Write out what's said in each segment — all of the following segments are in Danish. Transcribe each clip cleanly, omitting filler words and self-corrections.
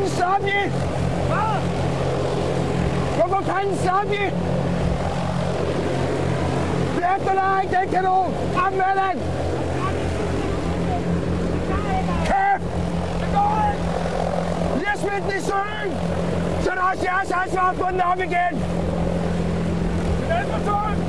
fanden stoppe I? Hvad? Hvorfor fanden stoppe I? Det efterlader ikke den kanon! Op med den! Kæft! Det går ikke! I har smidt den i søen! Så er det også jeres ansvar at få den op igen! Den på tålen!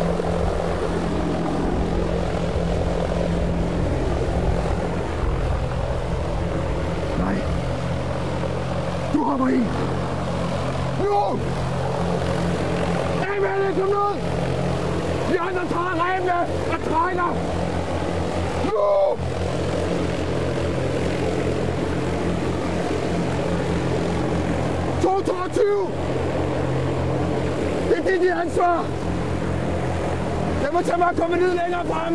Nej. Du hopper i! Nu! Emil, kom nu! De andre tager remmene og trækker! Nu! Det er dit ansvar! Jeg må tage mig at komme ned længere frem!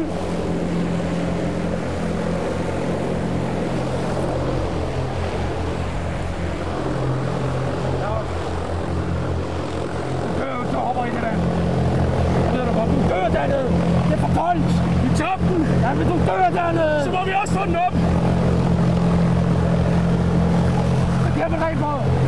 Du hopper i det der. Jeg ved du godt, du dør dernede! Det er for koldt! I toppen! Ja, men du dør dernede! Så må vi også få den op! Det kan man rigtig på!